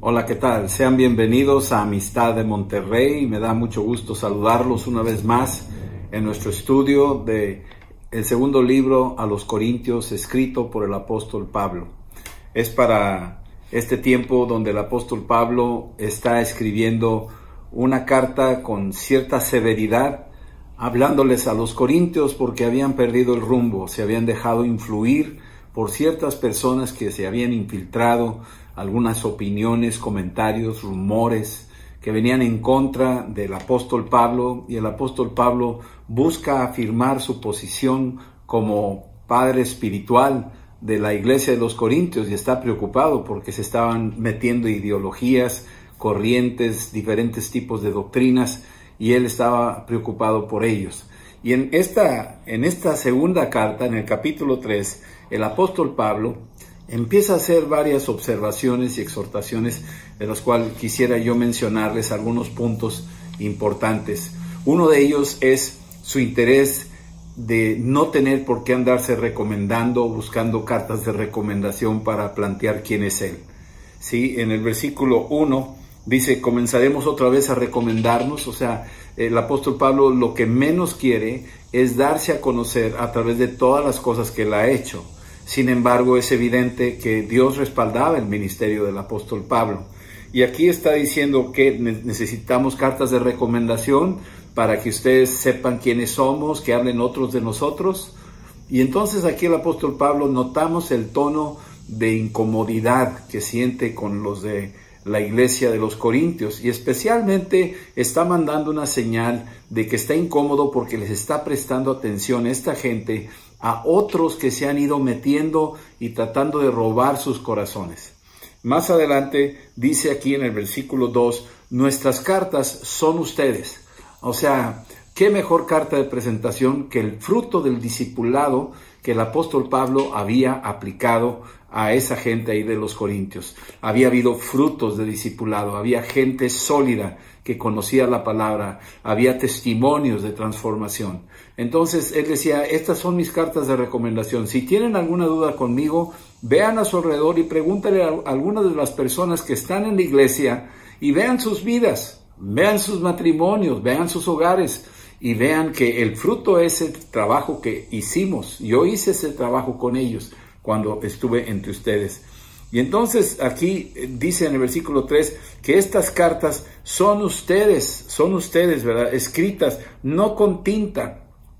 Hola, ¿qué tal? Sean bienvenidos a Amistad de Monterrey. Me da mucho gusto saludarlos una vez más en nuestro estudio de el segundo libro a los Corintios, escrito por el apóstol Pablo. Es para este tiempo donde el apóstol Pablo está escribiendo una carta con cierta severidad, hablándoles a los corintios porque habían perdido el rumbo, se habían dejado influir por ciertas personas que se habían infiltrado, algunas opiniones, comentarios, rumores que venían en contra del apóstol Pablo, y el apóstol Pablo busca afirmar su posición como padre espiritual de la iglesia de los Corintios y está preocupado porque se estaban metiendo ideologías, corrientes, diferentes tipos de doctrinas, y él estaba preocupado por ellos. Y en esta segunda carta, en el capítulo 3, el apóstol Pablo empieza a hacer varias observaciones y exhortaciones, de las cuales quisiera yo mencionarles algunos puntos importantes. Uno de ellos es su interés de no tener por qué andarse recomendando o buscando cartas de recomendación para plantear quién es él. ¿Sí? En el versículo 1 dice, comenzaremos otra vez a recomendarnos. O sea, el apóstol Pablo lo que menos quiere es darse a conocer a través de todas las cosas que él ha hecho. Sin embargo, es evidente que Dios respaldaba el ministerio del apóstol Pablo. Y aquí está diciendo que necesitamos cartas de recomendación para que ustedes sepan quiénes somos, que hablen otros de nosotros. Y entonces aquí el apóstol Pablo notamos el tono de incomodidad que siente con los de la iglesia de los Corintios, y especialmente está mandando una señal de que está incómodo porque les está prestando atención esta gente a otros que se han ido metiendo y tratando de robar sus corazones. Más adelante dice aquí en el versículo 2, nuestras cartas son ustedes. O sea, qué mejor carta de presentación que el fruto del discipulado que el apóstol Pablo había aplicado a esa gente ahí de los Corintios. Había habido frutos de discipulado, había gente sólida que conocía la palabra, había testimonios de transformación. Entonces él decía, estas son mis cartas de recomendación. Si tienen alguna duda conmigo, vean a su alrededor y pregúntale a algunas de las personas que están en la iglesia y vean sus vidas, vean sus matrimonios, vean sus hogares y vean que el fruto es el trabajo que hicimos. Yo hice ese trabajo con ellos cuando estuve entre ustedes. Y entonces aquí dice en el versículo 3 que estas cartas son ustedes, ¿verdad? Escritas, no con tinta.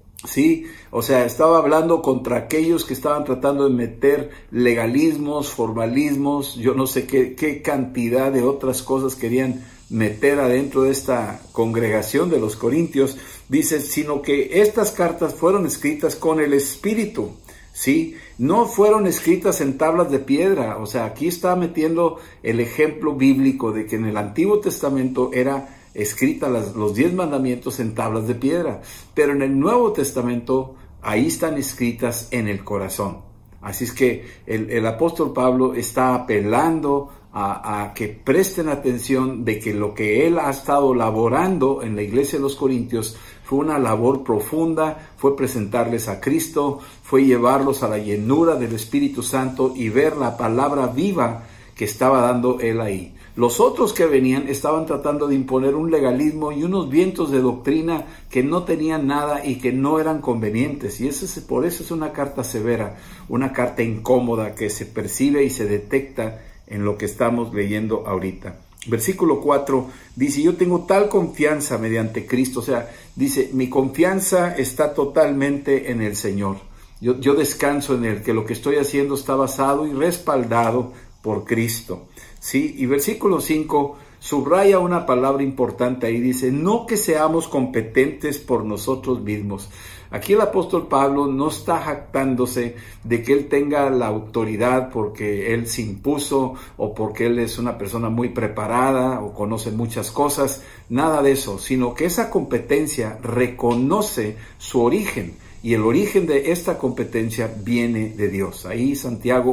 Sí, o sea, estaba hablando contra aquellos que estaban tratando de meter legalismos, formalismos, yo no sé qué cantidad de otras cosas querían meter adentro de esta congregación de los Corintios. Dice, sino que estas cartas fueron escritas con el Espíritu. Sí, no fueron escritas en tablas de piedra. O sea, aquí está metiendo el ejemplo bíblico de que en el Antiguo Testamento era escrita los 10 mandamientos en tablas de piedra, pero en el Nuevo Testamento ahí están escritas en el corazón. Así es que el apóstol Pablo está apelando a que presten atención de que lo que él ha estado laborando en la iglesia de los Corintios fue una labor profunda, fue presentarles a Cristo, fue llevarlos a la llenura del Espíritu Santo y ver la palabra viva que estaba dando él ahí. Los otros que venían estaban tratando de imponer un legalismo y unos vientos de doctrina que no tenían nada y que no eran convenientes. Y por eso es una carta severa, una carta incómoda que se percibe y se detecta en lo que estamos leyendo ahorita. Versículo 4 dice, yo tengo tal confianza mediante Cristo. O sea, dice, mi confianza está totalmente en el Señor. Yo descanso en Él, que lo que estoy haciendo está basado y respaldado por Cristo. ¿Sí? Y versículo 5 subraya una palabra importante ahí, dice, no que seamos competentes por nosotros mismos. Aquí el apóstol Pablo no está jactándose de que él tenga la autoridad porque él se impuso o porque él es una persona muy preparada o conoce muchas cosas, nada de eso, sino que esa competencia reconoce su origen. Y el origen de esta competencia viene de Dios. Ahí Santiago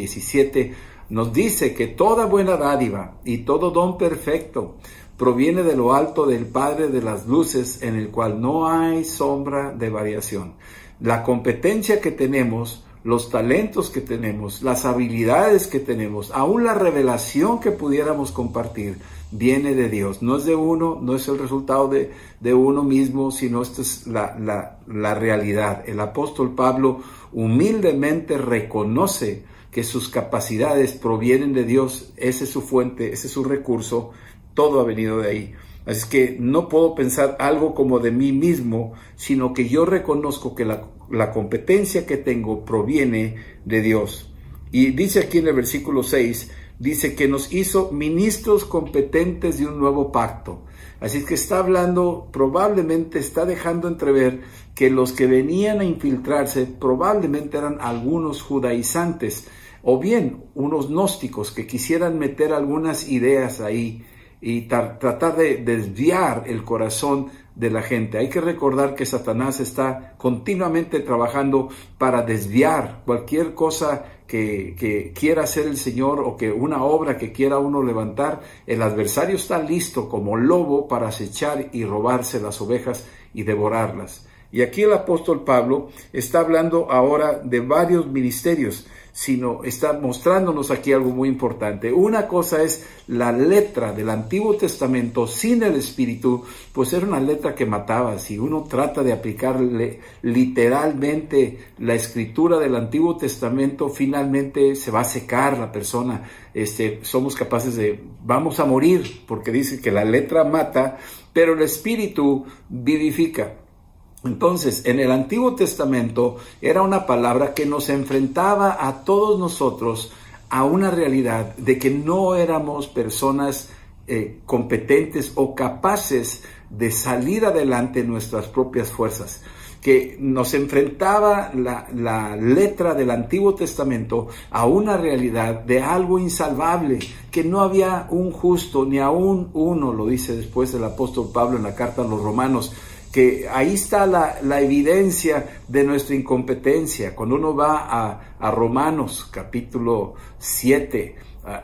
1:17 nos dice que toda buena dádiva y todo don perfecto proviene de lo alto del Padre de las luces, en el cual no hay sombra de variación. La competencia que tenemos los talentos que tenemos, las habilidades que tenemos, aún la revelación que pudiéramos compartir, viene de Dios. No es de uno, no es el resultado de uno mismo, sino esta es la realidad. El apóstol Pablo humildemente reconoce que sus capacidades provienen de Dios. Esa es su fuente, ese es su recurso, todo ha venido de ahí. Así que no puedo pensar algo como de mí mismo, sino que yo reconozco que la competencia que tengo proviene de Dios. Y dice aquí en el versículo 6, dice que nos hizo ministros competentes de un nuevo pacto. Así que está hablando, probablemente está dejando entrever que los que venían a infiltrarse probablemente eran algunos judaizantes o bien unos gnósticos que quisieran meter algunas ideas ahí y tratar de desviar el corazón de la gente. Hay que recordar que Satanás está continuamente trabajando para desviar cualquier cosa que quiera hacer el Señor o que una obra que quiera uno levantar. El adversario está listo como lobo para acechar y robarse las ovejas y devorarlas. Y aquí el apóstol Pablo está hablando ahora de varios ministerios, sino está mostrándonos aquí algo muy importante. Una cosa es la letra del Antiguo Testamento sin el Espíritu, pues era una letra que mataba. Si uno trata de aplicarle literalmente la escritura del Antiguo Testamento, finalmente se va a secar la persona. Somos capaces vamos a morir, porque dice que la letra mata, pero el Espíritu vivifica. Entonces, en el Antiguo Testamento era una palabra que nos enfrentaba a todos nosotros a una realidad de que no éramos personas competentes o capaces de salir adelante en nuestras propias fuerzas, que nos enfrentaba la letra del Antiguo Testamento a una realidad de algo insalvable, que no había un justo, ni aún uno, lo dice después el apóstol Pablo en la carta a los Romanos, que ahí está la evidencia de nuestra incompetencia. Cuando uno va a Romanos capítulo 7,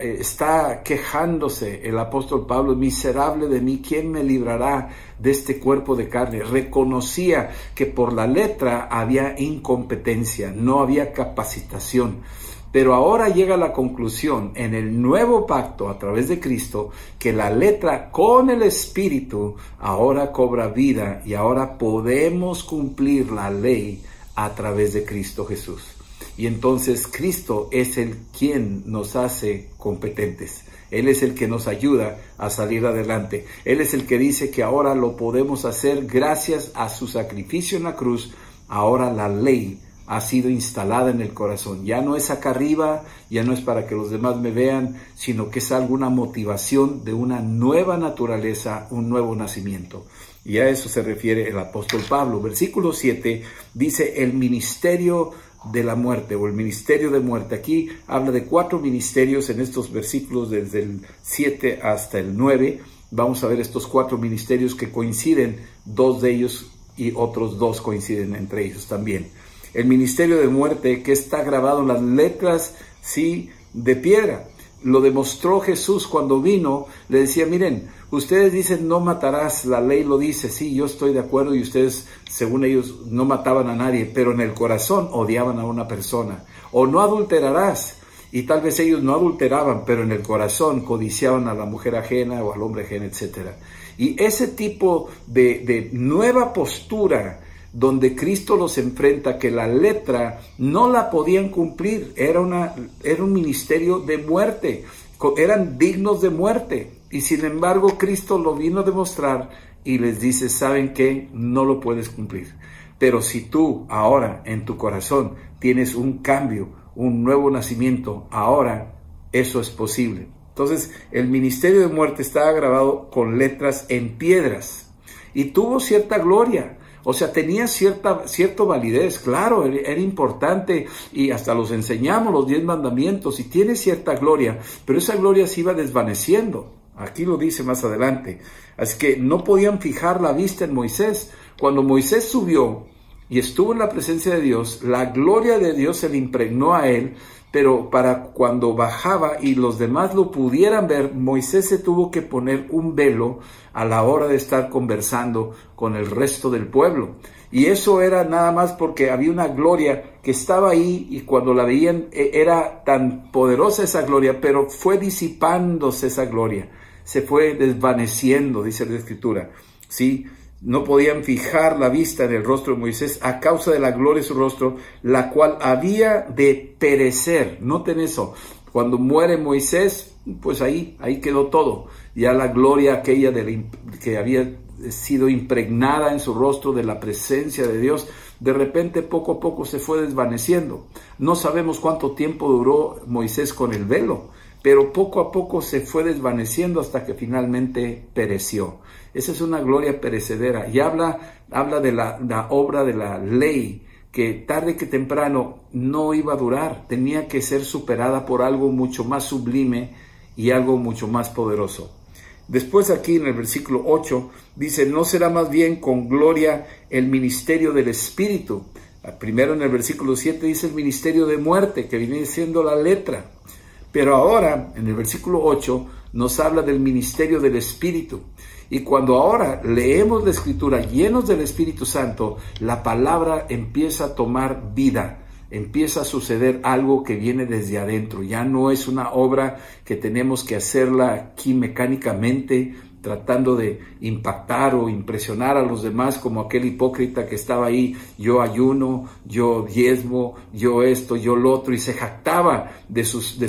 está quejándose el apóstol Pablo: miserable de mí, ¿quién me librará de este cuerpo de carne? Reconocía que por la letra había incompetencia, no había capacitación. Pero ahora llega a la conclusión en el nuevo pacto a través de Cristo que la letra con el Espíritu ahora cobra vida y ahora podemos cumplir la ley a través de Cristo Jesús. Y entonces Cristo es el quien nos hace competentes. Él es el que nos ayuda a salir adelante. Él es el que dice que ahora lo podemos hacer gracias a su sacrificio en la cruz. Ahora la ley ha sido instalada en el corazón. Ya no es acá arriba, ya no es para que los demás me vean, sino que es alguna motivación de una nueva naturaleza, un nuevo nacimiento. Y a eso se refiere el apóstol Pablo. Versículo 7 dice el ministerio de la muerte o el ministerio de muerte. Aquí habla de 4 ministerios en estos versículos desde el 7 hasta el 9. Vamos a ver estos 4 ministerios que coinciden, 2 de ellos y otros 2 coinciden entre ellos también. El ministerio de muerte que está grabado en las letras, sí, de piedra. Lo demostró Jesús cuando vino. Le decía: miren, ustedes dicen no matarás, la ley lo dice, sí, yo estoy de acuerdo, y ustedes, según ellos, no mataban a nadie, pero en el corazón odiaban a una persona. O no adulterarás, y tal vez ellos no adulteraban, pero en el corazón codiciaban a la mujer ajena o al hombre ajeno, etc. Y ese tipo de nueva postura donde Cristo los enfrenta, que la letra no la podían cumplir, era un ministerio de muerte, eran dignos de muerte, y sin embargo Cristo lo vino a demostrar y les dice: ¿saben qué? No lo puedes cumplir, pero si tú ahora en tu corazón tienes un cambio, un nuevo nacimiento, ahora eso es posible. Entonces el ministerio de muerte estaba grabado con letras en piedras y tuvo cierta gloria. O sea, tenía cierta validez, claro, era importante, y hasta los enseñamos, los 10 mandamientos, y tiene cierta gloria, pero esa gloria se iba desvaneciendo. Aquí lo dice más adelante. Así que no podían fijar la vista en Moisés. Cuando Moisés subió y estuvo en la presencia de Dios, la gloria de Dios se le impregnó a él, pero para cuando bajaba y los demás lo pudieran ver, Moisés se tuvo que poner un velo a la hora de estar conversando con el resto del pueblo. Y eso era nada más porque había una gloria que estaba ahí y cuando la veían era tan poderosa esa gloria, pero fue disipándose esa gloria, se fue desvaneciendo, dice la Escritura, ¿sí? No podían fijar la vista en el rostro de Moisés a causa de la gloria de su rostro, la cual había de perecer. Noten eso, cuando muere Moisés, pues ahí quedó todo. Ya la gloria aquella que había sido impregnada en su rostro de la presencia de Dios, de repente poco a poco se fue desvaneciendo. No sabemos cuánto tiempo duró Moisés con el velo, pero poco a poco se fue desvaneciendo hasta que finalmente pereció. Esa es una gloria perecedera y habla de la obra de la ley, que tarde que temprano no iba a durar, tenía que ser superada por algo mucho más sublime y algo mucho más poderoso. Después aquí en el versículo 8 dice, no será más bien con gloria el ministerio del Espíritu. Primero en el versículo 7 dice el ministerio de muerte, que viene siendo la letra. Pero ahora en el versículo 8 nos habla del ministerio del Espíritu. Y cuando ahora leemos la Escritura llenos del Espíritu Santo, la palabra empieza a tomar vida. Empieza a suceder algo que viene desde adentro. Ya no es una obra que tenemos que hacerla aquí mecánicamente, tratando de impactar o impresionar a los demás como aquel hipócrita que estaba ahí, yo ayuno, yo diezmo, yo esto, yo lo otro, y se jactaba de sus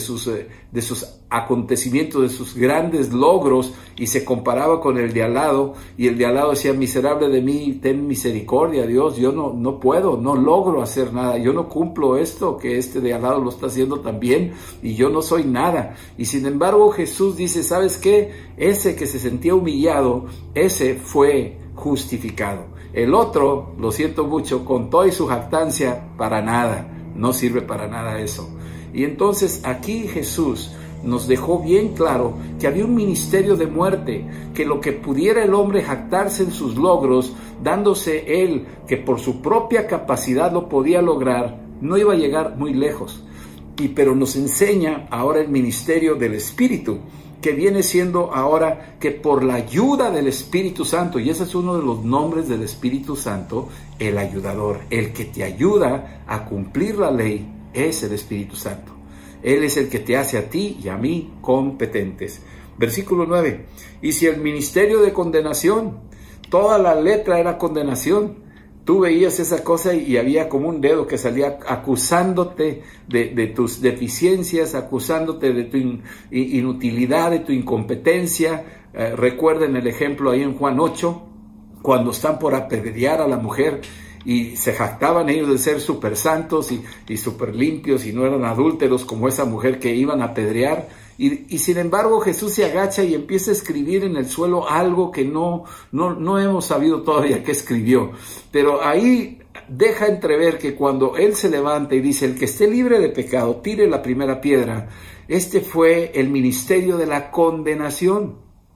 acontecimientos, de sus grandes logros, y se comparaba con el de al lado, y el de al lado decía, miserable de mí, ten misericordia, Dios, yo no puedo, no logro hacer nada, yo no cumplo esto que este de al lado lo está haciendo también, y yo no soy nada. Y sin embargo Jesús dice, ¿sabes qué? Ese que se sentía humillado, ese fue justificado. El otro, lo siento mucho, con toda su jactancia, para nada, no sirve para nada eso. Y entonces aquí Jesús nos dejó bien claro que había un ministerio de muerte, que lo que pudiera el hombre jactarse en sus logros, dándose él que por su propia capacidad lo podía lograr, no iba a llegar muy lejos. Pero nos enseña ahora el ministerio del Espíritu, que viene siendo ahora que por la ayuda del Espíritu Santo, y ese es uno de los nombres del Espíritu Santo, el ayudador, el que te ayuda a cumplir la ley, es el Espíritu Santo. Él es el que te hace a ti y a mí competentes. Versículo 9. Y si el ministerio de condenación, toda la letra era condenación, tú veías esa cosa y había como un dedo que salía acusándote de tus deficiencias, acusándote de tu inutilidad, de tu incompetencia. Recuerden el ejemplo ahí en Juan 8, cuando están por apedrear a la mujer y se jactaban ellos de ser súper santos y súper limpios y no eran adúlteros como esa mujer que iban a apedrear. Y sin embargo Jesús se agacha y empieza a escribir en el suelo algo que no hemos sabido todavía qué escribió. Pero ahí deja entrever que cuando Él se levanta y dice, el que esté libre de pecado, tire la primera piedra. Este fue el ministerio de la condenación.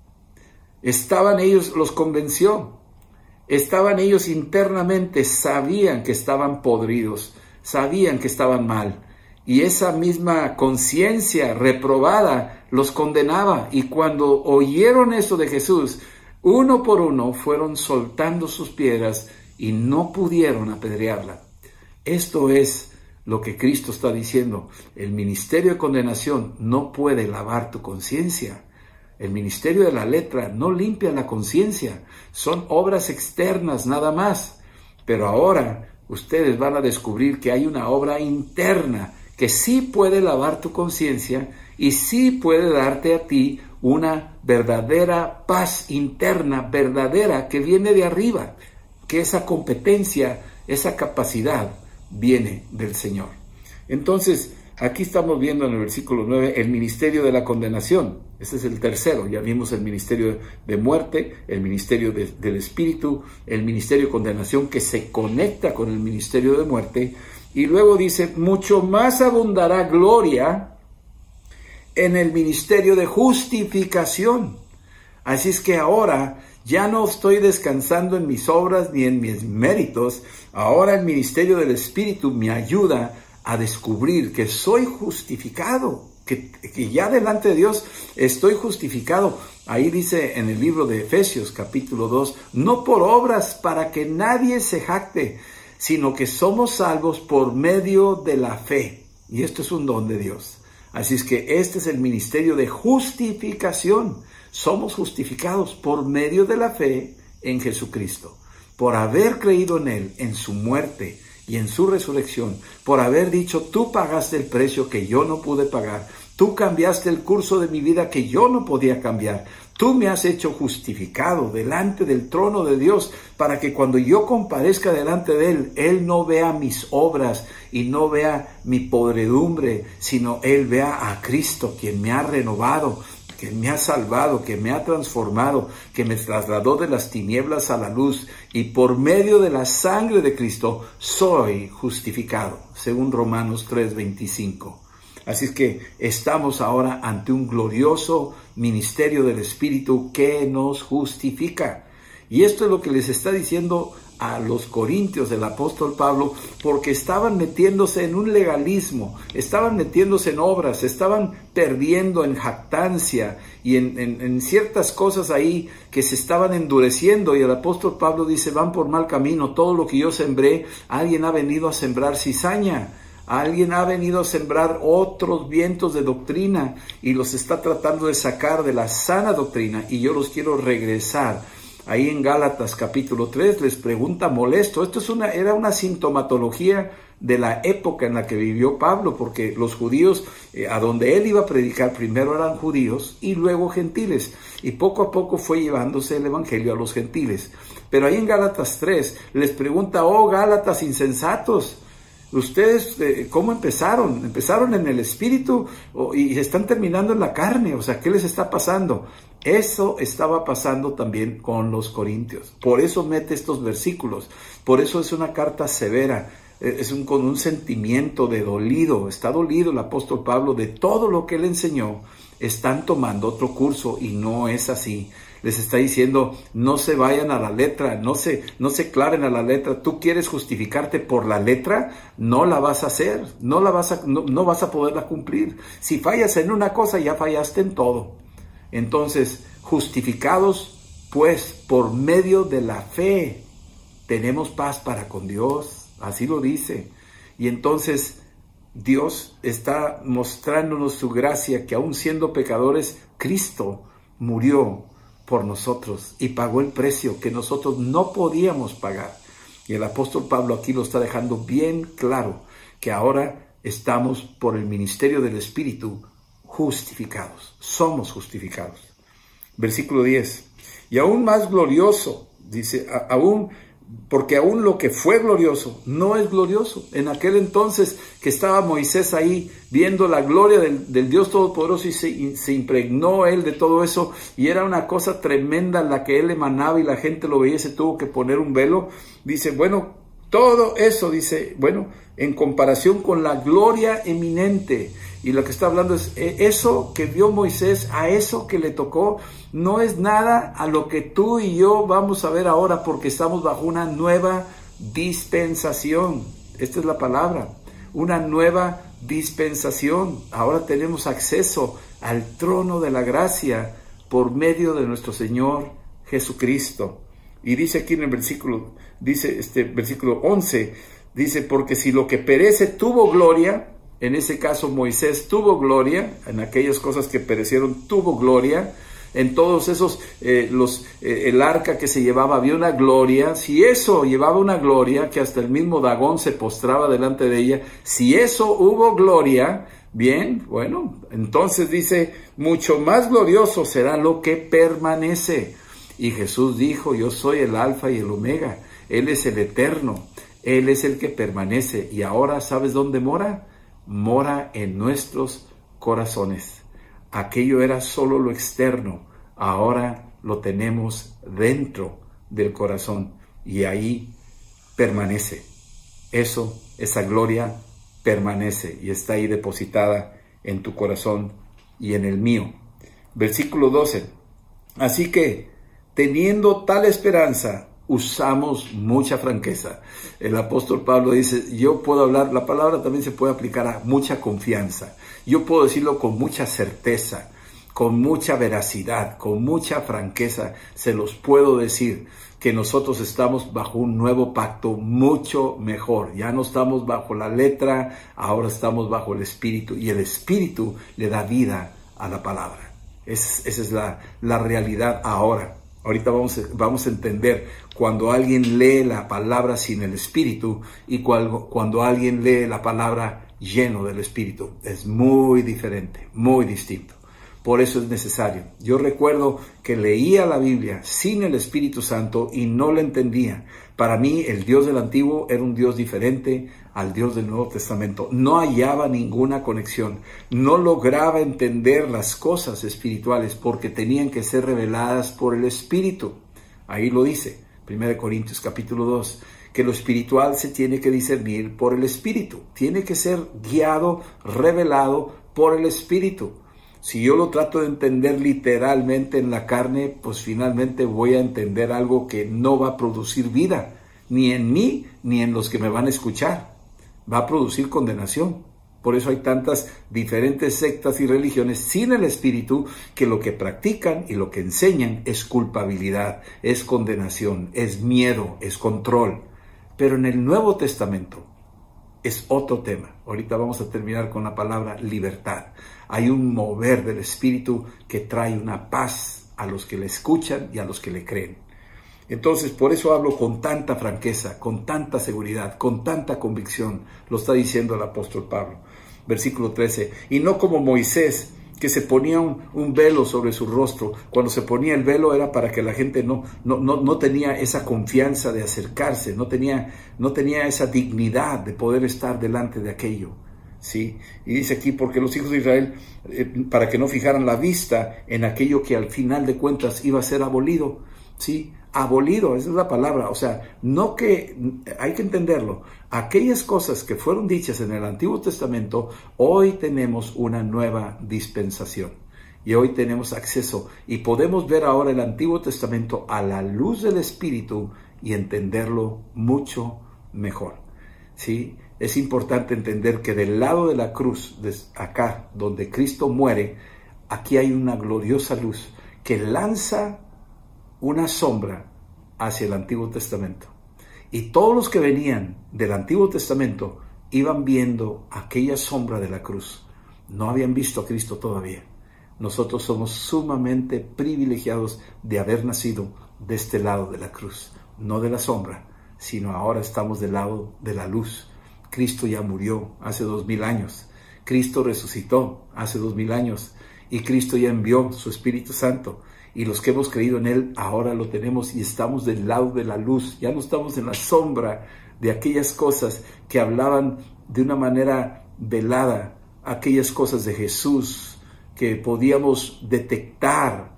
Estaban ellos, los convenció. Estaban ellos internamente, sabían que estaban podridos, sabían que estaban mal. Y esa misma conciencia reprobada los condenaba. Y cuando oyeron eso de Jesús, uno por uno fueron soltando sus piedras y no pudieron apedrearla. Esto es lo que Cristo está diciendo. El ministerio de condenación no puede lavar tu conciencia. El ministerio de la letra no limpia la conciencia. Son obras externas nada más. Pero ahora ustedes van a descubrir que hay una obra interna que sí puede lavar tu conciencia y sí puede darte a ti una verdadera paz interna, verdadera, que viene de arriba, que esa competencia, esa capacidad viene del Señor. Entonces, aquí estamos viendo en el versículo 9 el ministerio de la condenación. Ese es el tercero. Ya vimos el ministerio de muerte, el ministerio del Espíritu, el ministerio de condenación que se conecta con el ministerio de muerte. Y luego dice, mucho más abundará gloria en el ministerio de justificación. Así es que ahora ya no estoy descansando en mis obras ni en mis méritos. Ahora el ministerio del Espíritu me ayuda a descubrir que soy justificado, que ya delante de Dios estoy justificado Ahí dice en el libro de Efesios capítulo 2, no por obras para que nadie se jacte, sino que somos salvos por medio de la fe. Y esto es un don de Dios. Así es que este es el ministerio de justificación. Somos justificados por medio de la fe en Jesucristo, por haber creído en Él, en su muerte y en su resurrección, por haber dicho, tú pagaste el precio que yo no pude pagar, tú cambiaste el curso de mi vida que yo no podía cambiar, tú me has hecho justificado delante del trono de Dios, para que cuando yo comparezca delante de Él, Él no vea mis obras y no vea mi podredumbre, sino Él vea a Cristo, quien me ha renovado, que me ha salvado, que me ha transformado, que me trasladó de las tinieblas a la luz, y por medio de la sangre de Cristo soy justificado, según Romanos 3:25. Así es que estamos ahora ante un glorioso ministerio del Espíritu que nos justifica. Y esto es lo que les está diciendo a los corintios del apóstol Pablo, porque estaban metiéndose en un legalismo, estaban metiéndose en obras, estaban perdiendo en jactancia y en ciertas cosas ahí que se estaban endureciendo. Y el apóstol Pablo dice, van por mal camino, todo lo que yo sembré, alguien ha venido a sembrar cizaña. Alguien ha venido a sembrar otros vientos de doctrina y los está tratando de sacar de la sana doctrina, y yo los quiero regresar. Ahí en Gálatas capítulo 3 les pregunta molesto. Esto era una sintomatología de la época en la que vivió Pablo, porque los judíos, a donde él iba a predicar, primero eran judíos y luego gentiles, y poco a poco fue llevándose el evangelio a los gentiles. Pero ahí en Gálatas 3 les pregunta, oh Gálatas insensatos, ustedes, ¿cómo empezaron? ¿Empezaron en el espíritu y están terminando en la carne? O sea, ¿qué les está pasando? Eso estaba pasando también con los corintios. Por eso mete estos versículos. Por eso es una carta severa. Con un sentimiento de dolido. Está dolido el apóstol Pablo de todo lo que él enseñó. Están tomando otro curso y no es así. Les está diciendo, no se vayan a la letra, no se claven a la letra. Tú quieres justificarte por la letra, no la vas a hacer, no vas a poderla cumplir. Si fallas en una cosa, ya fallaste en todo. Entonces, justificados, pues, por medio de la fe, tenemos paz para con Dios, así lo dice. Y entonces, Dios está mostrándonos su gracia, que aún siendo pecadores, Cristo murió por nosotros y pagó el precio que nosotros no podíamos pagar. Y el apóstol Pablo aquí lo está dejando bien claro, que ahora estamos por el ministerio del Espíritu justificados, somos justificados. Versículo 10, y aún más glorioso, dice, porque aún lo que fue glorioso no es glorioso. En aquel entonces que estaba Moisés ahí viendo la gloria del Dios Todopoderoso, y se impregnó él de todo eso, y era una cosa tremenda la que él emanaba, y la gente lo veía y se tuvo que poner un velo. Dice, bueno, todo eso, dice, bueno, en comparación con la gloria eminente. Y lo que está hablando es, eso que vio Moisés, a eso que le tocó, no es nada a lo que tú y yo vamos a ver ahora, porque estamos bajo una nueva dispensación. Esta es la palabra, una nueva dispensación. Ahora tenemos acceso al trono de la gracia por medio de nuestro Señor Jesucristo. Y dice aquí en el versículo, dice versículo 11, dice, porque si lo que perece tuvo gloria, en ese caso Moisés tuvo gloria, en aquellas cosas que perecieron tuvo gloria, en todos esos, el arca que se llevaba había una gloria. Si eso llevaba una gloria, que hasta el mismo Dagón se postraba delante de ella, si eso hubo gloria, bien, bueno, entonces dice, mucho más glorioso será lo que permanece. Y Jesús dijo, yo soy el alfa y el omega, Él es el eterno, Él es el que permanece. Y ahora, ¿sabes dónde mora? Mora en nuestros corazones. Aquello era solo lo externo, ahora lo tenemos dentro del corazón, y ahí permanece. Esa gloria permanece y está ahí depositada en tu corazón y en el mío. Versículo 12. Así que, teniendo tal esperanza, usamos mucha franqueza. El apóstol Pablo dice, yo puedo hablar, la palabra también se puede aplicar a mucha confianza. Yo puedo decirlo con mucha certeza, con mucha veracidad, con mucha franqueza, se los puedo decir que nosotros estamos bajo un nuevo pacto mucho mejor. Ya no estamos bajo la letra, ahora estamos bajo el Espíritu, y el Espíritu le da vida a la palabra. Esa es la realidad ahora. Ahorita vamos a entender cuando alguien lee la palabra sin el Espíritu y cuando alguien lee la palabra lleno del Espíritu. Es muy diferente, muy distinto. Por eso es necesario. Yo recuerdo que leía la Biblia sin el Espíritu Santo y no la entendía. Para mí el Dios del Antiguo era un Dios diferente al Dios del Nuevo Testamento. No hallaba ninguna conexión. No lograba entender las cosas espirituales porque tenían que ser reveladas por el Espíritu. Ahí lo dice, 1 Corintios capítulo 2, que lo espiritual se tiene que discernir por el Espíritu. Tiene que ser guiado, revelado por el Espíritu. Si yo lo trato de entender literalmente en la carne, pues finalmente voy a entender algo que no va a producir vida, ni en mí, ni en los que me van a escuchar. Va a producir condenación. Por eso hay tantas diferentes sectas y religiones sin el Espíritu que lo que practican y lo que enseñan es culpabilidad, es condenación, es miedo, es control. Pero en el Nuevo Testamento es otro tema. Ahorita vamos a terminar con la palabra libertad. Hay un mover del Espíritu que trae una paz a los que le escuchan y a los que le creen. Entonces, por eso hablo con tanta franqueza, con tanta seguridad, con tanta convicción. Lo está diciendo el apóstol Pablo. Versículo 13. Y no como Moisés, que se ponía un velo sobre su rostro. Cuando se ponía el velo era para que la gente no tenía esa confianza de acercarse, no tenía esa dignidad de poder estar delante de aquello. ¿Sí? Y dice aquí, porque los hijos de Israel, para que no fijaran la vista en aquello que al final de cuentas iba a ser abolido. ¿Sí? Abolido, esa es la palabra. O sea, no que, hay que entenderlo. Aquellas cosas que fueron dichas en el Antiguo Testamento, hoy tenemos una nueva dispensación. Y hoy tenemos acceso y podemos ver ahora el Antiguo Testamento a la luz del Espíritu y entenderlo mucho mejor. ¿Sí? Es importante entender que del lado de la cruz, acá donde Cristo muere, aquí hay una gloriosa luz que lanza una sombra hacia el Antiguo Testamento. Y todos los que venían del Antiguo Testamento iban viendo aquella sombra de la cruz. No habían visto a Cristo todavía. Nosotros somos sumamente privilegiados de haber nacido de este lado de la cruz, no de la sombra, sino ahora estamos del lado de la luz. Cristo ya murió hace 2000 años. Cristo resucitó hace 2000 años. Y Cristo ya envió su Espíritu Santo. Y los que hemos creído en Él, ahora lo tenemos y estamos del lado de la luz. Ya no estamos en la sombra de aquellas cosas que hablaban de una manera velada, aquellas cosas de Jesús que podíamos detectar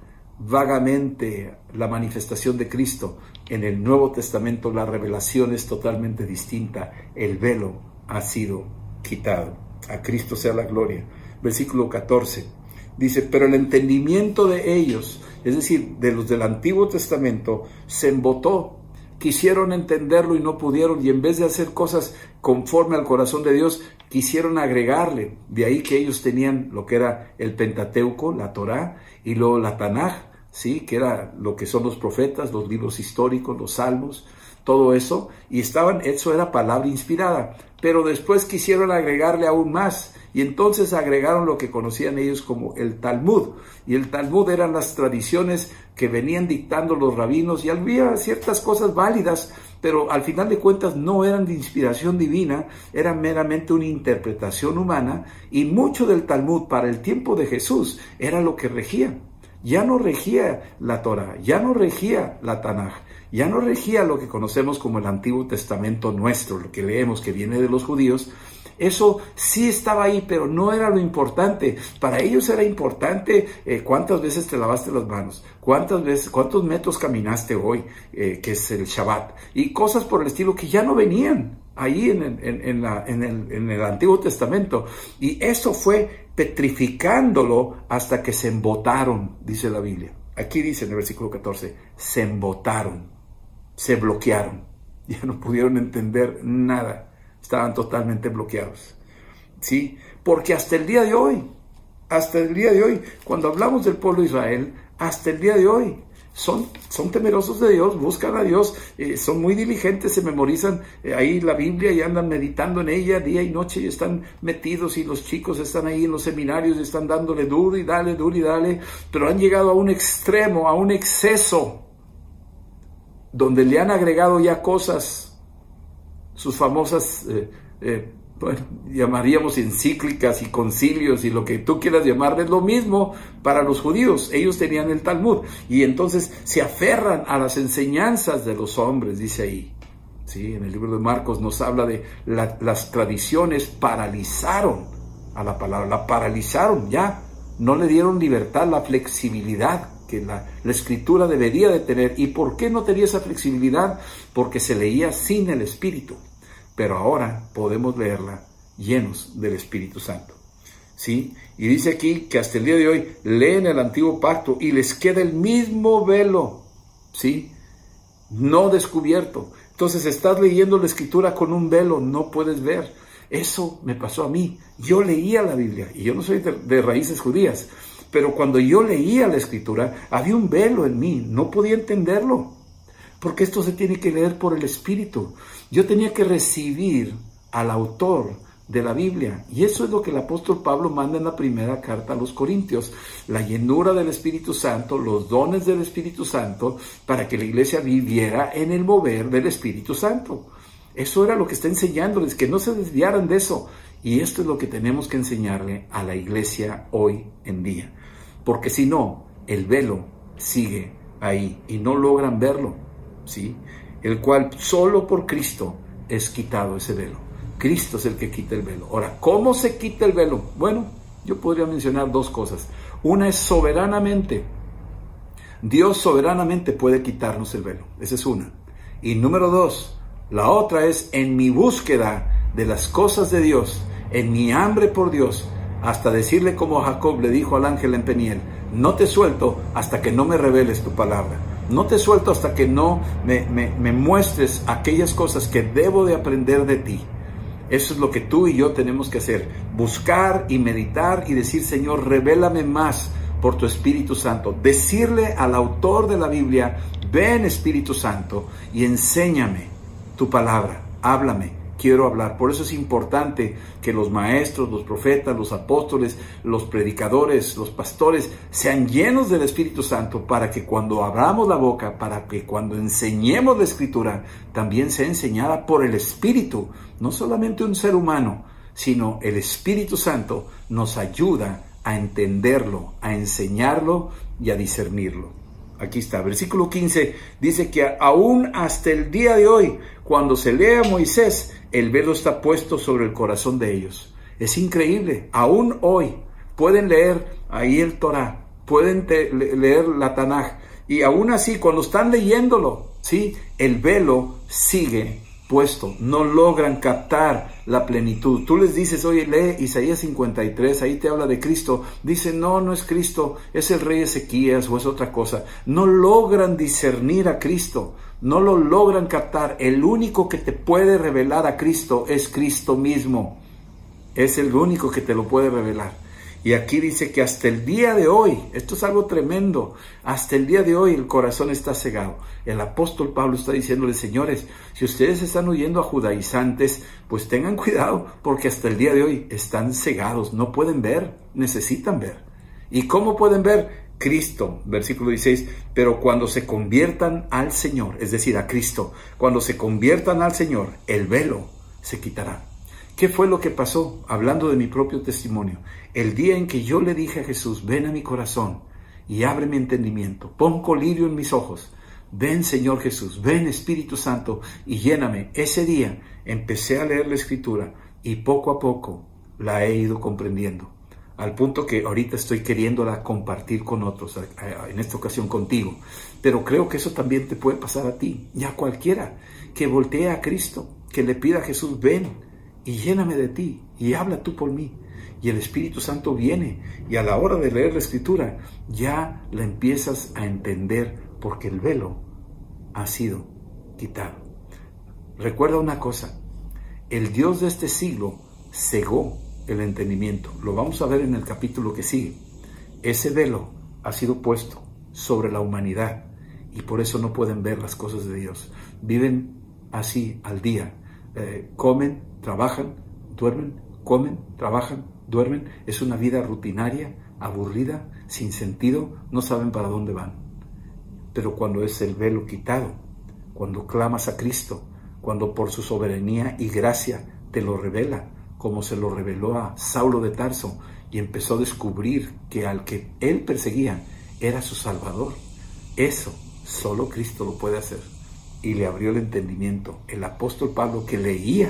vagamente la manifestación de Cristo. En el Nuevo Testamento la revelación es totalmente distinta. El velo ha sido quitado. A Cristo sea la gloria. Versículo 14. Dice, pero el entendimiento de ellos, es decir, de los del Antiguo Testamento, se embotó. Quisieron entenderlo y no pudieron, y en vez de hacer cosas conforme al corazón de Dios, quisieron agregarle. De ahí que ellos tenían lo que era el Pentateuco, la Torá, y luego la Tanaj, ¿sí? Que era lo que son los profetas, los libros históricos, los salmos, todo eso, y eso era palabra inspirada. Pero después quisieron agregarle aún más, y entonces agregaron lo que conocían ellos como el Talmud. Y el Talmud eran las tradiciones que venían dictando los rabinos, y había ciertas cosas válidas, pero al final de cuentas no eran de inspiración divina, eran meramente una interpretación humana, y mucho del Talmud para el tiempo de Jesús era lo que regía. Ya no regía la Torah, ya no regía la Tanaj, ya no regía lo que conocemos como el Antiguo Testamento nuestro, lo que leemos que viene de los judíos. Eso sí estaba ahí, pero no era lo importante. Para ellos era importante cuántas veces te lavaste las manos, cuántos metros caminaste hoy, que es el Shabbat, y cosas por el estilo que ya no venían ahí en el Antiguo Testamento. Y eso fue petrificándolo hasta que se embotaron, dice la Biblia. Aquí dice en el versículo 14, se embotaron, se bloquearon, ya no pudieron entender nada. Estaban totalmente bloqueados, ¿sí? Porque hasta el día de hoy hasta el día de hoy, cuando hablamos del pueblo de Israel, hasta el día de hoy, son temerosos de Dios, buscan a Dios, son muy diligentes, se memorizan ahí la Biblia y andan meditando en ella día y noche y están metidos, y los chicos están ahí en los seminarios y están dándole duro y dale, pero han llegado a un extremo, a un exceso, donde le han agregado ya cosas, sus famosas, bueno, llamaríamos encíclicas y concilios y lo que tú quieras llamar, es lo mismo para los judíos. Ellos tenían el Talmud y entonces se aferran a las enseñanzas de los hombres, dice ahí. Sí, en el libro de Marcos nos habla de las tradiciones paralizaron a la palabra, la paralizaron ya, no le dieron libertad, la flexibilidad que la escritura debería de tener. ¿Y por qué no tenía esa flexibilidad? Porque se leía sin el Espíritu. Pero ahora podemos leerla llenos del Espíritu Santo, ¿sí? Y dice aquí que hasta el día de hoy leen el Antiguo Pacto y les queda el mismo velo, ¿sí? No descubierto. Entonces estás leyendo la Escritura con un velo, no puedes ver. Eso me pasó a mí. Yo leía la Biblia, y yo no soy de raíces judías, pero cuando yo leía la Escritura, había un velo en mí, no podía entenderlo. Porque esto se tiene que leer por el Espíritu. Yo tenía que recibir al autor de la Biblia. Y eso es lo que el apóstol Pablo manda en la primera carta a los Corintios. La llenura del Espíritu Santo, los dones del Espíritu Santo, para que la iglesia viviera en el mover del Espíritu Santo. Eso era lo que está enseñándoles, que no se desviaran de eso. Y esto es lo que tenemos que enseñarle a la iglesia hoy en día. Porque si no, el velo sigue ahí y no logran verlo. ¿Sí? El cual solo por Cristo es quitado ese velo. Cristo es el que quita el velo. Ahora, ¿cómo se quita el velo? Bueno, yo podría mencionar dos cosas. Una es soberanamente. Dios soberanamente puede quitarnos el velo. Esa es una. Y número dos, la otra es en mi búsqueda de las cosas de Dios, en mi hambre por Dios, hasta decirle como Jacob le dijo al ángel en Peniel: no te suelto hasta que no me reveles tu palabra. No te suelto hasta que no me muestres aquellas cosas que debo de aprender de ti. Eso es lo que tú y yo tenemos que hacer. Buscar y meditar y decir: Señor, revélame más por tu Espíritu Santo. Decirle al autor de la Biblia: ven Espíritu Santo y enséñame tu palabra. Háblame. Quiero hablar. Por eso es importante que los maestros, los profetas, los apóstoles, los predicadores, los pastores sean llenos del Espíritu Santo, para que cuando abramos la boca, para que cuando enseñemos la Escritura, también sea enseñada por el Espíritu, no solamente un ser humano, sino el Espíritu Santo nos ayuda a entenderlo, a enseñarlo y a discernirlo. Aquí está, versículo 15, dice que aún hasta el día de hoy, cuando se lee a Moisés, el velo está puesto sobre el corazón de ellos. Es increíble, aún hoy pueden leer ahí el Torah, pueden leer la Tanaj, y aún así, cuando están leyéndolo, ¿sí? El velo sigue puesto, no logran captar la plenitud. Tú les dices: oye, lee Isaías 53, ahí te habla de Cristo. Dicen: no, no es Cristo, es el rey Ezequías o es otra cosa. No logran discernir a Cristo, no lo logran captar. El único que te puede revelar a Cristo es Cristo mismo. Es el único que te lo puede revelar. Y aquí dice que hasta el día de hoy, esto es algo tremendo, hasta el día de hoy el corazón está cegado. El apóstol Pablo está diciéndole: señores, si ustedes están oyendo a judaizantes, pues tengan cuidado, porque hasta el día de hoy están cegados, no pueden ver, necesitan ver. ¿Y cómo pueden ver? Cristo, versículo 16, pero cuando se conviertan al Señor, es decir, a Cristo, cuando se conviertan al Señor, el velo se quitará. ¿Qué fue lo que pasó? Hablando de mi propio testimonio. El día en que yo le dije a Jesús: ven a mi corazón y abre mi entendimiento, pon colirio en mis ojos. Ven, Señor Jesús, ven, Espíritu Santo, y lléname. Ese día empecé a leer la Escritura y poco a poco la he ido comprendiendo, al punto que ahorita estoy queriéndola compartir con otros, en esta ocasión contigo. Pero creo que eso también te puede pasar a ti y a cualquiera que voltee a Cristo, que le pida a Jesús: ven y lléname de ti, y habla tú por mí. Y el Espíritu Santo viene, y a la hora de leer la Escritura, ya la empiezas a entender, porque el velo ha sido quitado. Recuerda una cosa: el Dios de este siglo cegó el entendimiento. Lo vamos a ver en el capítulo que sigue. Ese velo ha sido puesto sobre la humanidad y por eso no pueden ver las cosas de Dios. Viven así al día. Comen, trabajan, duermen, comen, trabajan, duermen. Es una vida rutinaria, aburrida, sin sentido, no saben para dónde van. Pero cuando es el velo quitado, cuando clamas a Cristo, cuando por su soberanía y gracia te lo revela, como se lo reveló a Saulo de Tarso, y empezó a descubrir que al que él perseguía era su Salvador. Eso solo Cristo lo puede hacer. Y le abrió el entendimiento. El apóstol Pablo, que leía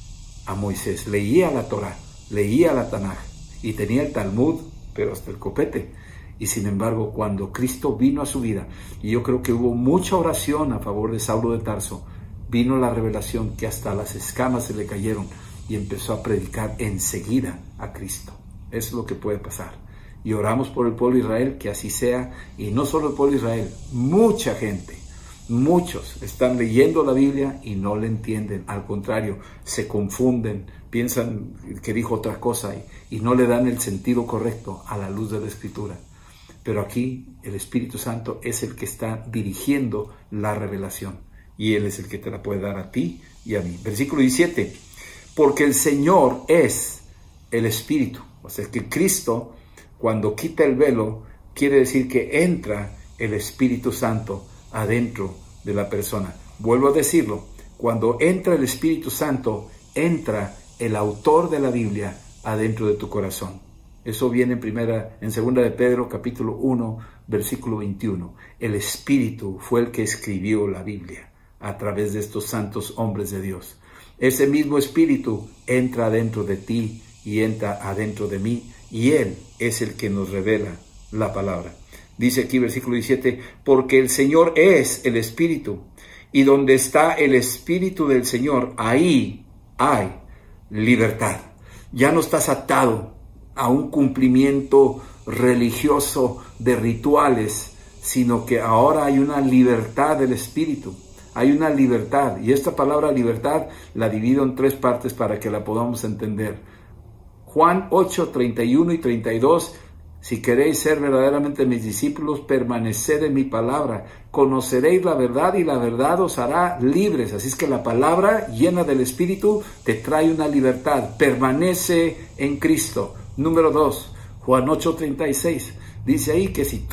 a Moisés, leía la Torá, leía la Tanaj y tenía el Talmud, pero hasta el copete. Y sin embargo, cuando Cristo vino a su vida, y yo creo que hubo mucha oración a favor de Saulo de Tarso, vino la revelación que hasta las escamas se le cayeron y empezó a predicar enseguida a Cristo. Eso es lo que puede pasar. Y oramos por el pueblo de Israel, que así sea. Y no solo el pueblo de Israel, mucha gente, muchos están leyendo la Biblia y no la entienden. Al contrario, se confunden, piensan que dijo otra cosa y no le dan el sentido correcto a la luz de la Escritura. Pero aquí el Espíritu Santo es el que está dirigiendo la revelación. Y Él es el que te la puede dar a ti y a mí. Versículo 17. Porque el Señor es el Espíritu. O sea que Cristo, cuando quita el velo, quiere decir que entra el Espíritu Santo adentro de la persona. Vuelvo a decirlo, cuando entra el Espíritu Santo, entra el autor de la Biblia adentro de tu corazón. Eso viene en segunda de Pedro, capítulo 1, versículo 21. El Espíritu fue el que escribió la Biblia a través de estos santos hombres de Dios. Ese mismo Espíritu entra adentro de ti y entra adentro de mí, y Él es el que nos revela la palabra. Dice aquí versículo 17, porque el Señor es el Espíritu, y donde está el Espíritu del Señor, ahí hay libertad. Ya no estás atado a un cumplimiento religioso de rituales, sino que ahora hay una libertad del Espíritu. Hay una libertad, y esta palabra libertad la divido en tres partes para que la podamos entender. Juan 8, 31 y 32, si queréis ser verdaderamente mis discípulos, permaneced en mi palabra, conoceréis la verdad y la verdad os hará libres. Así es que la palabra llena del Espíritu te trae una libertad, permanece en Cristo. Número 2, Juan 8, 36, dice ahí que si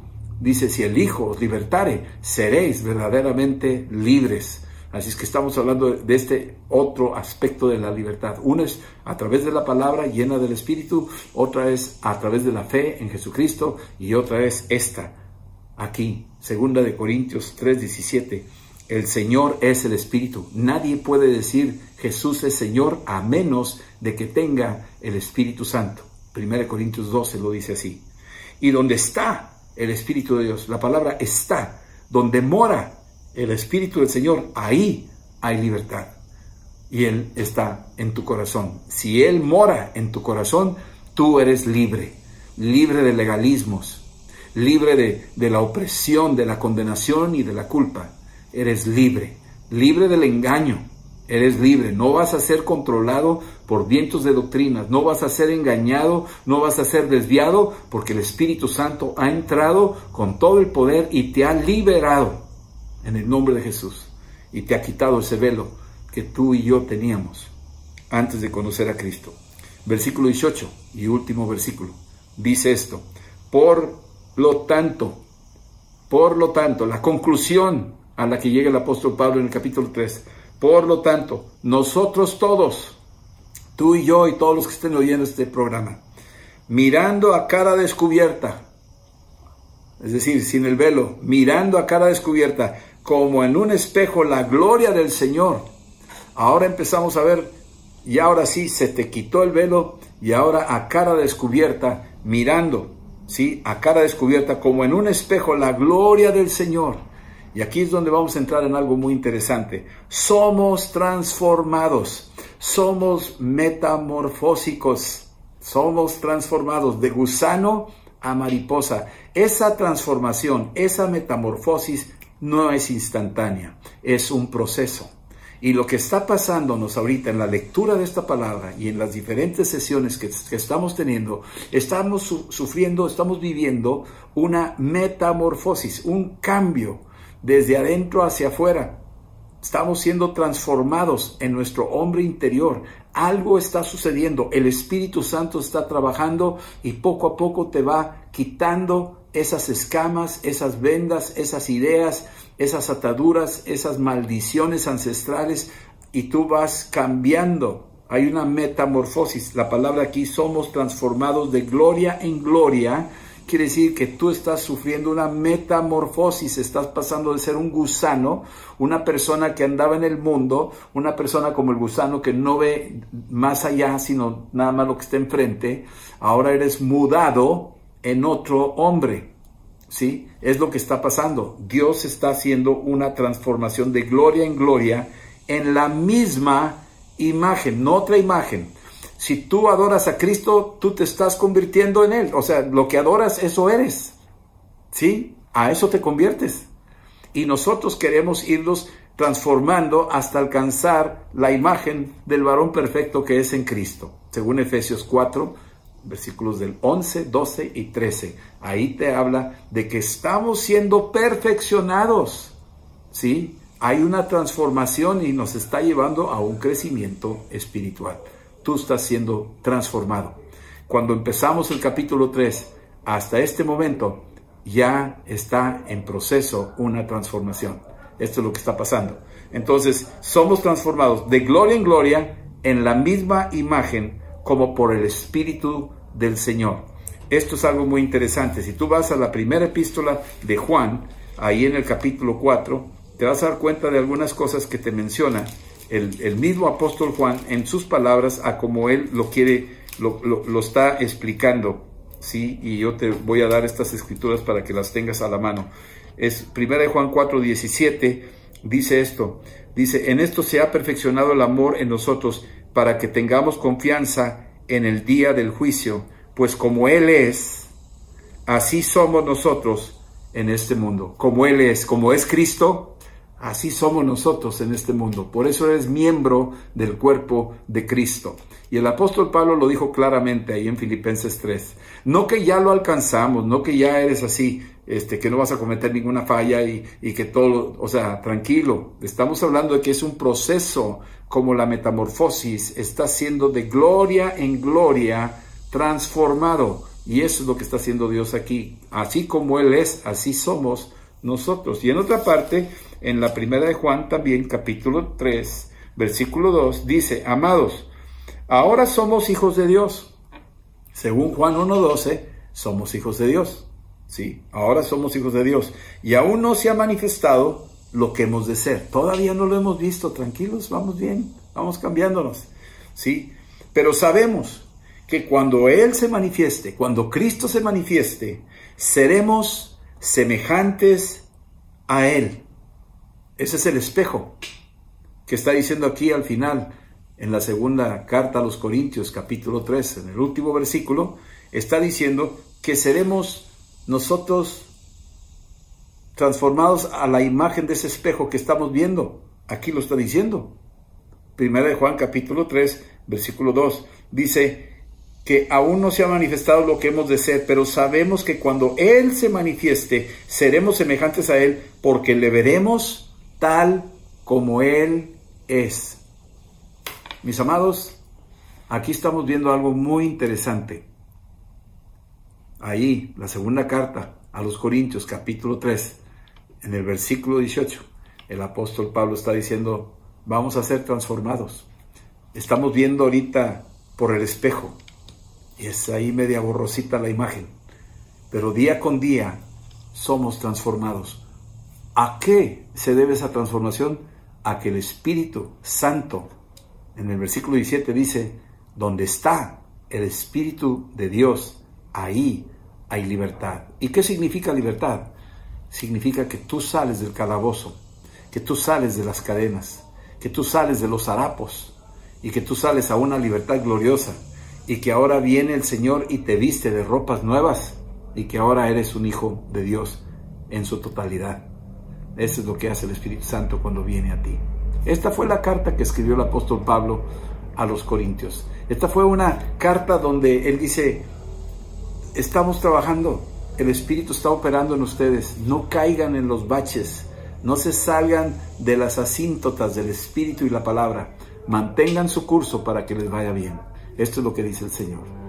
el Hijo os libertare, seréis verdaderamente libres. Así es que estamos hablando de este otro aspecto de la libertad. Una es a través de la palabra llena del Espíritu, otra es a través de la fe en Jesucristo y otra es esta, aquí, 2 Corintios 3:17. El Señor es el Espíritu. Nadie puede decir Jesús es Señor a menos de que tenga el Espíritu Santo. 1 Corintios 12 lo dice así. Y donde está el Espíritu de Dios, la palabra está, donde mora el Espíritu del Señor, ahí hay libertad. Y Él está en tu corazón. Si Él mora en tu corazón, tú eres libre. Libre de legalismos. Libre de la opresión, de la condenación y de la culpa. Eres libre. Libre del engaño. Eres libre. No vas a ser controlado por vientos de doctrinas. No vas a ser engañado. No vas a ser desviado. Porque el Espíritu Santo ha entrado con todo el poder y te ha liberado. En el nombre de Jesús. Y te ha quitado ese velo que tú y yo teníamos antes de conocer a Cristo. Versículo 18 y último versículo. Dice esto. Por lo tanto, la conclusión a la que llega el apóstol Pablo en el capítulo 3. Por lo tanto, nosotros todos, tú y yo y todos los que estén oyendo este programa, mirando a cara descubierta, es decir, sin el velo, mirando a cara descubierta, como en un espejo la gloria del Señor. Ahora empezamos a ver, y ahora sí, se te quitó el velo, y ahora a cara descubierta, mirando, ¿sí? A cara descubierta, como en un espejo la gloria del Señor. Y aquí es donde vamos a entrar en algo muy interesante. Somos transformados, somos metamorfósicos, somos transformados de gusano a mariposa. Esa transformación, esa metamorfosis no es instantánea, es un proceso. Y lo que está pasándonos ahorita en la lectura de esta palabra y en las diferentes sesiones que estamos teniendo, estamos sufriendo, estamos viviendo una metamorfosis, un cambio desde adentro hacia afuera. Estamos siendo transformados en nuestro hombre interior. Algo está sucediendo. El Espíritu Santo está trabajando y poco a poco te va quitando esas escamas, esas vendas, esas ideas, esas ataduras, esas maldiciones ancestrales, y tú vas cambiando. Hay una metamorfosis. La palabra aquí, somos transformados de gloria en gloria. Quiere decir que tú estás sufriendo una metamorfosis, estás pasando de ser un gusano, una persona que andaba en el mundo, una persona como el gusano que no ve más allá, sino nada más lo que está enfrente. Ahora eres mudado en otro hombre, ¿sí? Es lo que está pasando. Dios está haciendo una transformación de gloria en gloria en la misma imagen, no otra imagen. Si tú adoras a Cristo, tú te estás convirtiendo en Él. O sea, lo que adoras, eso eres. ¿Sí? A eso te conviertes. Y nosotros queremos irnos transformando hasta alcanzar la imagen del varón perfecto que es en Cristo. Según Efesios 4, versículos del 11, 12 y 13. Ahí te habla de que estamos siendo perfeccionados. ¿Sí? Hay una transformación y nos está llevando a un crecimiento espiritual. Tú estás siendo transformado. Cuando empezamos el capítulo 3, hasta este momento, ya está en proceso una transformación. Esto es lo que está pasando. Entonces, somos transformados de gloria en gloria en la misma imagen como por el Espíritu del Señor. Esto es algo muy interesante. Si tú vas a la primera epístola de Juan, ahí en el capítulo 4, te vas a dar cuenta de algunas cosas que te menciona el mismo apóstol Juan en sus palabras, a como él lo quiere, lo está explicando, ¿sí? Y yo te voy a dar estas escrituras para que las tengas a la mano. Es 1 Juan 4:17, dice esto, dice: en esto se ha perfeccionado el amor en nosotros, para que tengamos confianza en el día del juicio, pues como Él es, así somos nosotros en este mundo. Como Él es, como es Cristo, así somos nosotros en este mundo. Por eso eres miembro del cuerpo de Cristo. Y el apóstol Pablo lo dijo claramente ahí en Filipenses 3. No que ya lo alcanzamos, no que ya eres así, que no vas a cometer ninguna falla y que todo, o sea, tranquilo. Estamos hablando de que es un proceso como la metamorfosis. Está siendo de gloria en gloria transformado. Y eso es lo que está haciendo Dios aquí. Así como Él es, así somos nosotros. Y en otra parte, en la primera de Juan también, capítulo 3, versículo 2, dice: amados, ahora somos hijos de Dios. Según Juan 1:12, somos hijos de Dios. Sí, ahora somos hijos de Dios. Y aún no se ha manifestado lo que hemos de ser. Todavía no lo hemos visto. Tranquilos, vamos bien, vamos cambiándonos. Sí, pero sabemos que cuando Él se manifieste, cuando Cristo se manifieste, seremos semejantes a Él. Ese es el espejo que está diciendo aquí al final, en la segunda carta a los Corintios, capítulo 3, en el último versículo, está diciendo que seremos nosotros transformados a la imagen de ese espejo que estamos viendo. Aquí lo está diciendo. Primera de Juan, capítulo 3, versículo 2, dice que aún no se ha manifestado lo que hemos de ser, pero sabemos que cuando Él se manifieste, seremos semejantes a Él, porque le veremos tal como Él es. Mis amados, aquí estamos viendo algo muy interesante. Ahí, la segunda carta a los Corintios, capítulo 3, en el versículo 18, el apóstol Pablo está diciendo: vamos a ser transformados. Estamos viendo ahorita por el espejo, y es ahí media borrosita la imagen, pero día con día somos transformados. ¿A qué se debe esa transformación? A que el Espíritu Santo, en el versículo 17 dice: donde está el Espíritu de Dios, ahí hay libertad. ¿Y qué significa libertad? Significa que tú sales del calabozo, que tú sales de las cadenas, que tú sales de los harapos, y que tú sales a una libertad gloriosa, y que ahora viene el Señor y te viste de ropas nuevas, y que ahora eres un hijo de Dios en su totalidad. Eso es lo que hace el Espíritu Santo cuando viene a ti. Esta fue la carta que escribió el apóstol Pablo a los Corintios. Esta fue una carta donde él dice, estamos trabajando, el Espíritu está operando en ustedes, no caigan en los baches, no se salgan de las asíntotas del Espíritu y la palabra, mantengan su curso para que les vaya bien. Esto es lo que dice el Señor.